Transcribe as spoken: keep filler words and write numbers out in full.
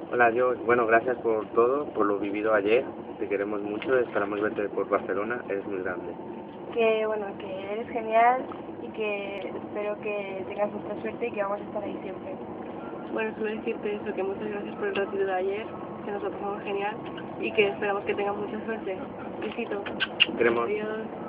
Hola, yo, bueno, gracias por todo, por lo vivido ayer. Te queremos mucho, esperamos verte por Barcelona, eres muy grande. Que bueno, que eres genial y que espero que tengas mucha suerte y que vamos a estar ahí siempre. Bueno, solo decirte eso, que muchas gracias por el ratito de ayer, que nos lo pasamos genial y que esperamos que tengas mucha suerte. Besito. Queremos. Adiós.